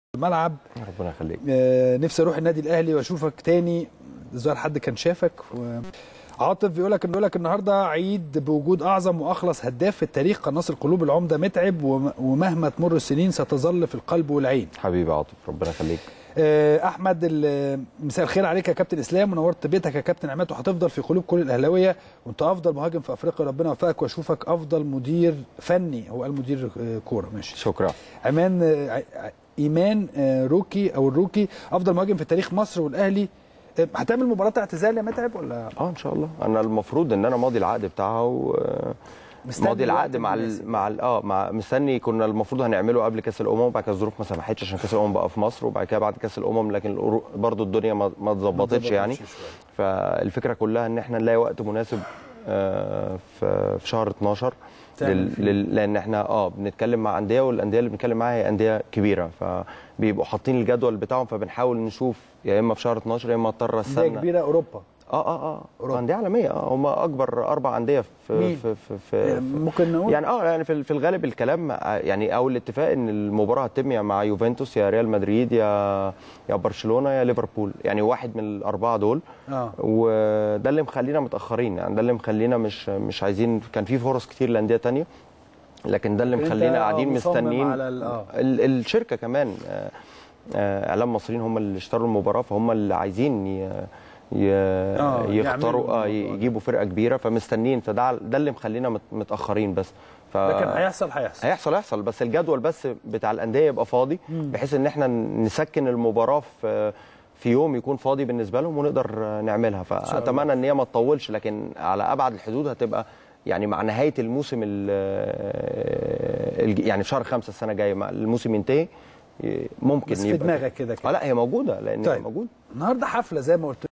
الملعب. ربنا يخليك. نفسي اروح النادي الاهلي واشوفك تاني. الظاهر حد كان شافك. عاطف بيقول لك النهارده عيد بوجود اعظم واخلص هداف في التاريخ قناص القلوب العمده متعب، ومهما تمر السنين ستظل في القلب والعين. حبيبي عاطف ربنا يخليك. احمد مساء الخير عليك يا كابتن اسلام، ونورت بيتك يا كابتن عماد، وهتفضل في قلوب كل الاهلاويه، وانت افضل مهاجم في افريقيا، ربنا يوفقك واشوفك افضل مدير فني. هو قال مدير كوره، ماشي شكرا. ايمان روكي او الروكي افضل مهاجم في تاريخ مصر والاهلي. هتعمل مباراه اعتزال يا متعب ولا؟ ان شاء الله. انا المفروض ان انا ماضي العقد بتاعها ماضي العقد مع مستني. كنا المفروض هنعمله قبل كاس الامم، وبعد كده الظروف ما سمحتش عشان كاس الامم بقى في مصر، وبعد كده بعد كاس الامم، لكن برضو الدنيا ما اتظبطتش يعني. فالفكره كلها ان احنا نلاقي وقت مناسب في شهر 12 لان احنا بنتكلم مع انديه، والانديه اللي بنتكلم معاها هي انديه كبيره، فبيبقوا حاطين الجدول بتاعهم، فبنحاول نشوف يا اما في شهر 12 يا اما اضطر استنى. انديه كبيره اوروبا. انديه عالميه. هم اكبر 4 انديه في ممكن نقول يعني في الغالب الكلام يعني او الاتفاق ان المباراه هتتم يا مع يوفنتوس يا ريال مدريد يا برشلونه يا ليفربول، يعني واحد من ال4 دول. وده اللي مخلينا متاخرين، يعني ده اللي مخلينا مش عايزين. كان في فرص كتير لانديه ثانيه، لكن ده اللي مخلينا قاعدين مستنيين. الشركه كمان اعلام مصريين هم اللي اشتروا المباراه، فهم اللي عايزين يختاروا يجيبوا فرقه كبيره، فمستنيين. فده اللي مخلينا متاخرين بس. لكن هيحصل بس الجدول بس بتاع الانديه يبقى فاضي، بحيث ان احنا نسكن المباراه في يوم يكون فاضي بالنسبه لهم ونقدر نعملها. فاتمنى ان هي ما تطولش، لكن على ابعد الحدود هتبقى يعني مع نهايه الموسم يعني في شهر 5 السنه الجايه الموسم ينتهي، ممكن بس في دماغك كده لا هي موجوده، لان هي موجوده. النهارده حفله زي ما قلت